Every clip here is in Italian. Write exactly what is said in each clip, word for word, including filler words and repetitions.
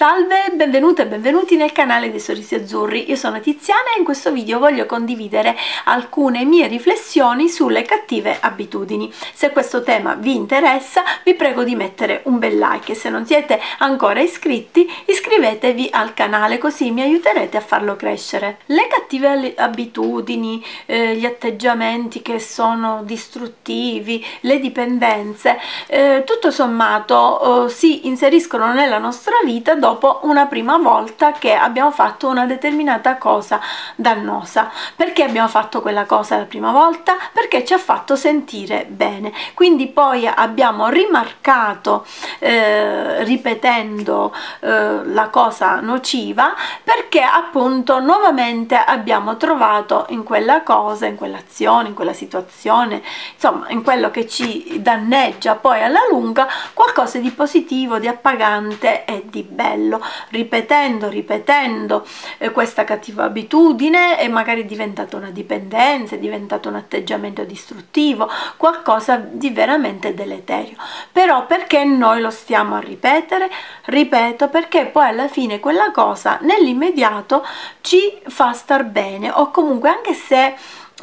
Salve, benvenute e benvenuti nel canale dei Sorrisi Azzurri. Io sono Tiziana e in questo video voglio condividere alcune mie riflessioni sulle cattive abitudini. Se questo tema vi interessa, vi prego di mettere un bel like e se non siete ancora iscritti, iscrivetevi al canale, così mi aiuterete a farlo crescere. Le cattive abitudini, eh, gli atteggiamenti che sono distruttivi, le dipendenze, eh, tutto sommato eh, si inseriscono nella nostra vita dopo una prima volta che abbiamo fatto una determinata cosa dannosa. Perché abbiamo fatto quella cosa la prima volta? Perché ci ha fatto sentire bene, quindi poi abbiamo rimarcato eh, ripetendo eh, la cosa nociva, perché appunto nuovamente abbiamo trovato in quella cosa, in quell'azione, in quella situazione, insomma in quello che ci danneggia poi alla lunga, qualcosa di positivo, di appagante e di bello. Ripetendo, ripetendo eh, questa cattiva abitudine è magari diventata una dipendenza, è diventato un atteggiamento distruttivo, qualcosa di veramente deleterio. Però perché noi lo stiamo a ripetere? Ripeto, perché poi alla fine quella cosa nell'immediato ci fa star bene, o comunque anche se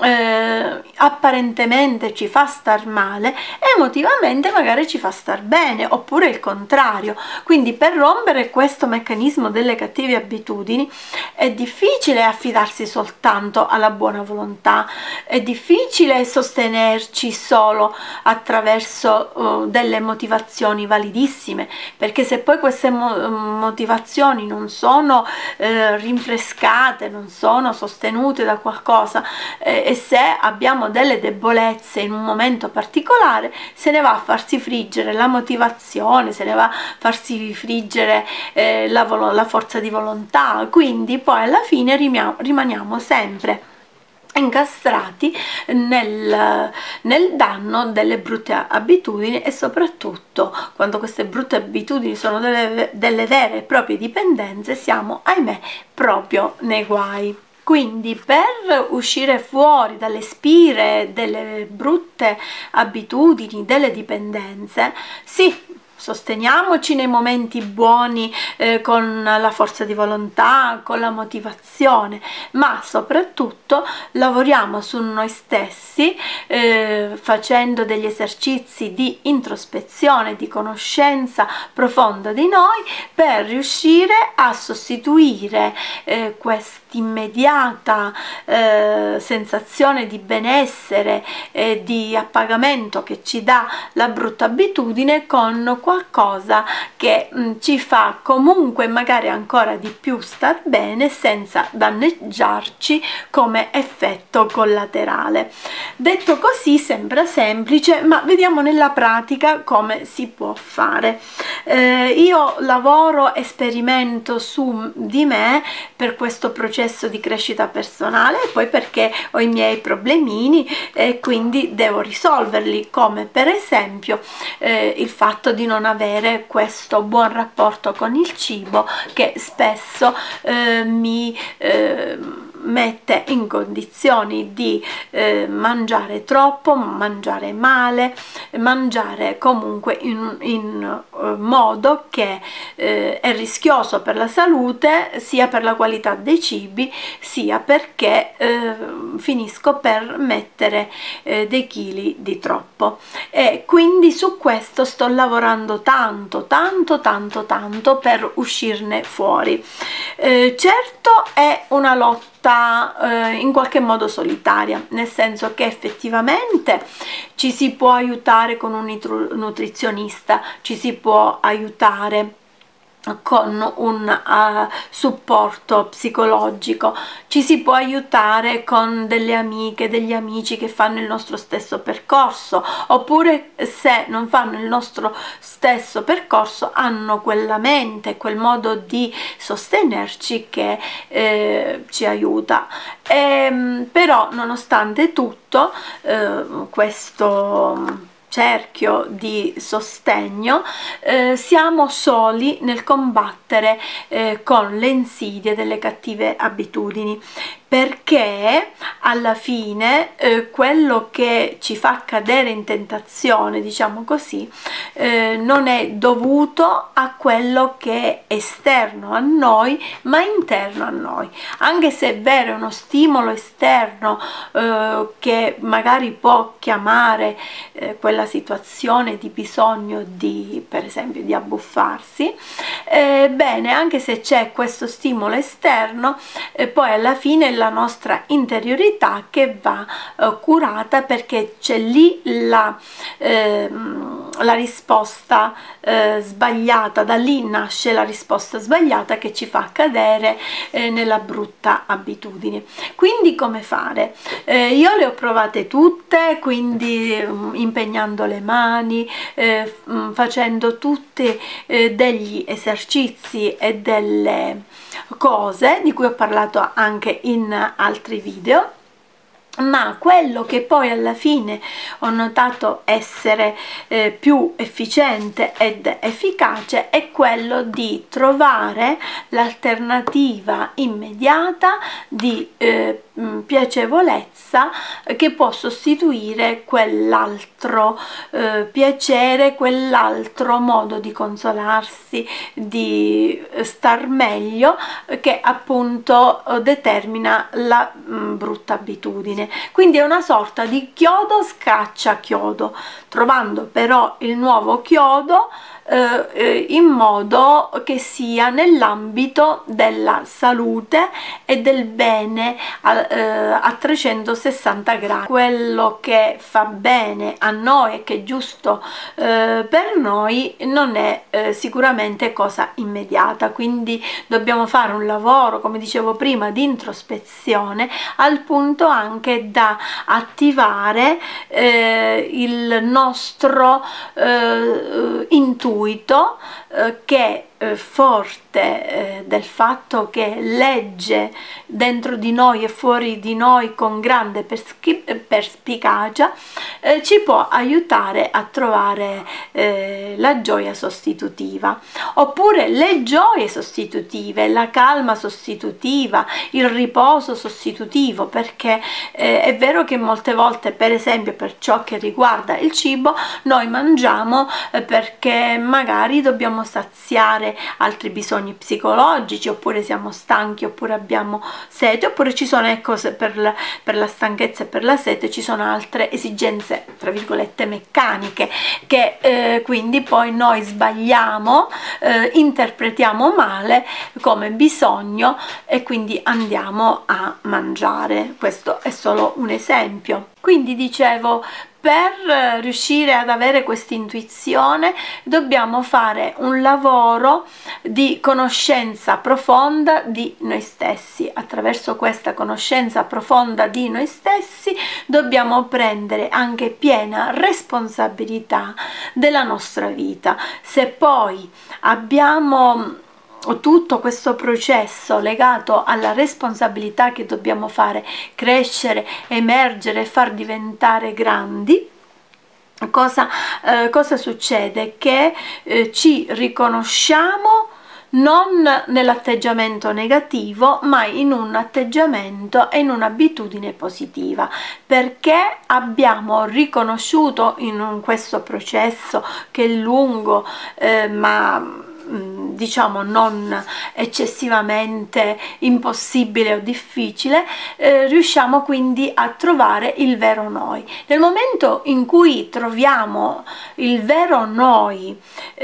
Eh, apparentemente ci fa star male, emotivamente magari ci fa star bene, oppure il contrario. Quindi per rompere questo meccanismo delle cattive abitudini è difficile affidarsi soltanto alla buona volontà, è difficile sostenerci solo attraverso uh, delle motivazioni validissime, perché se poi queste mo motivazioni non sono eh, rinfrescate, non sono sostenute da qualcosa, eh, e se abbiamo delle debolezze in un momento particolare, se ne va a farsi friggere la motivazione, se ne va a farsi friggere eh, la, la forza di volontà, quindi poi alla fine rimaniamo sempre incastrati nel, nel danno delle brutte abitudini, e soprattutto quando queste brutte abitudini sono delle, delle vere e proprie dipendenze, siamo ahimè proprio nei guai. Quindi per uscire fuori dalle spire delle brutte abitudini, delle dipendenze, sì, sosteniamoci nei momenti buoni eh, con la forza di volontà, con la motivazione, ma soprattutto lavoriamo su noi stessi eh, facendo degli esercizi di introspezione, di conoscenza profonda di noi, per riuscire a sostituire eh, quest'immediata eh, sensazione di benessere e di appagamento che ci dà la brutta abitudine con qualcosa che mh, ci fa comunque magari ancora di più star bene, senza danneggiarci come effetto collaterale. Detto così sembra semplice, ma vediamo nella pratica come si può fare. Eh, io lavoro e sperimento su di me per questo processo di crescita personale, e poi perché ho i miei problemini e quindi devo risolverli, come per esempio eh, il fatto di non avere questo buon rapporto con il cibo, che spesso eh, mi eh, mette in condizioni di eh, mangiare troppo, mangiare male, mangiare comunque in, in uh, modo che eh, è rischioso per la salute, sia per la qualità dei cibi, sia perché eh, finisco per mettere eh, dei chili di troppo. E quindi su questo sto lavorando tanto tanto tanto tanto per uscirne fuori. Eh, certo è una lotta Eh, in qualche modo solitaria, nel senso che effettivamente ci si può aiutare con un nutrizionista, ci si può aiutare con un uh, supporto psicologico, ci si può aiutare con delle amiche, degli amici che fanno il nostro stesso percorso, oppure se non fanno il nostro stesso percorso hanno quella mente, quel modo di sostenerci che eh, ci aiuta. E, però nonostante tutto eh, questo cerchio di sostegno, eh, siamo soli nel combattere eh, con le insidie delle cattive abitudini, perché alla fine eh, quello che ci fa cadere in tentazione, diciamo così, eh, non è dovuto a quello che è esterno a noi ma interno a noi. Anche se è vero, è uno stimolo esterno eh, che magari può chiamare eh, quella situazione di bisogno di, per esempio, di abbuffarsi, eh, bene, anche se c'è questo stimolo esterno, eh, poi alla fine la nostra interiorità che va eh, curata, perché c'è lì la, eh, la risposta eh, sbagliata, da lì nasce la risposta sbagliata che ci fa cadere eh, nella brutta abitudine. Quindi come fare? Eh, io le ho provate tutte, quindi um, impegnando le mani, eh, facendo tutti eh, degli esercizi e delle cose di cui ho parlato anche in altri video, ma quello che poi alla fine ho notato essere eh, più efficiente ed efficace è quello di trovare l'alternativa immediata di eh, piacevolezza che può sostituire quell'altro eh, piacere, quell'altro modo di consolarsi, di star meglio, che appunto determina la mh, brutta abitudine. Quindi è una sorta di chiodo scaccia chiodo, trovando però il nuovo chiodo eh, in modo che sia nell'ambito della salute e del bene a, eh, a trecentosessanta gradi. Quello che fa bene a noi e che è giusto eh, per noi non è eh, sicuramente cosa immediata, quindi dobbiamo fare un lavoro, come dicevo prima, di introspezione, al punto anche da attivare eh, il nostro eh, intuito eh, che eh, forte eh, del fatto che legge dentro di noi e fuori di noi con grande perspicacia, eh, ci può aiutare a trovare eh, la gioia sostitutiva, oppure le gioie sostitutive, la calma sostitutiva, il riposo sostitutivo, perché eh, è vero che molte volte, per esempio per ciò che riguarda il cibo, noi mangiamo eh, perché magari dobbiamo saziare altri bisogni psicologici, oppure siamo stanchi, oppure abbiamo sete, oppure ci sono, ecco, per la, per la stanchezza e per la sete ci sono altre esigenze tra virgolette meccaniche che eh, quindi poi noi sbagliamo, eh, interpretiamo male come bisogno e quindi andiamo a mangiare. Questo è solo un esempio. Quindi dicevo, per riuscire ad avere questa intuizione dobbiamo fare un lavoro di conoscenza profonda di noi stessi. Attraverso questa conoscenza profonda di noi stessi dobbiamo prendere anche piena responsabilità della nostra vita. Se poi abbiamo tutto questo processo legato alla responsabilità che dobbiamo fare crescere, emergere e far diventare grandi, cosa, eh, cosa succede? Che eh, ci riconosciamo non nell'atteggiamento negativo, ma in un atteggiamento e in un'abitudine positiva, perché abbiamo riconosciuto in un, questo processo che è lungo eh, ma diciamo non eccessivamente impossibile o difficile, eh, riusciamo quindi a trovare il vero noi. Nel momento in cui troviamo il vero noi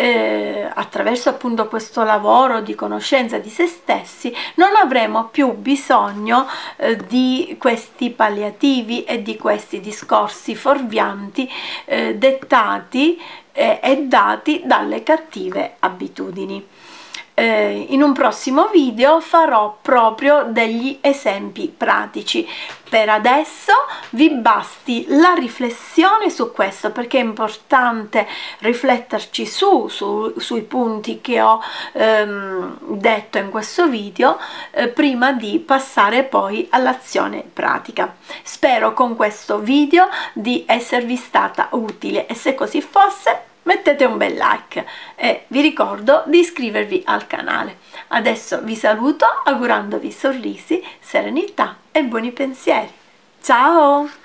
eh, attraverso appunto questo lavoro di conoscenza di se stessi, non avremo più bisogno eh, di questi palliativi e di questi discorsi fuorvianti eh, dettati e dati dalle cattive abitudini. Eh, in un prossimo video farò proprio degli esempi pratici. Per adesso vi basti la riflessione su questo, perché è importante rifletterci su, su sui punti che ho ehm, detto in questo video eh, prima di passare poi all'azione pratica. Spero con questo video di esservi stata utile e se così fosse mettete un bel like e vi ricordo di iscrivervi al canale. Adesso vi saluto augurandovi sorrisi, serenità e buoni pensieri. Ciao!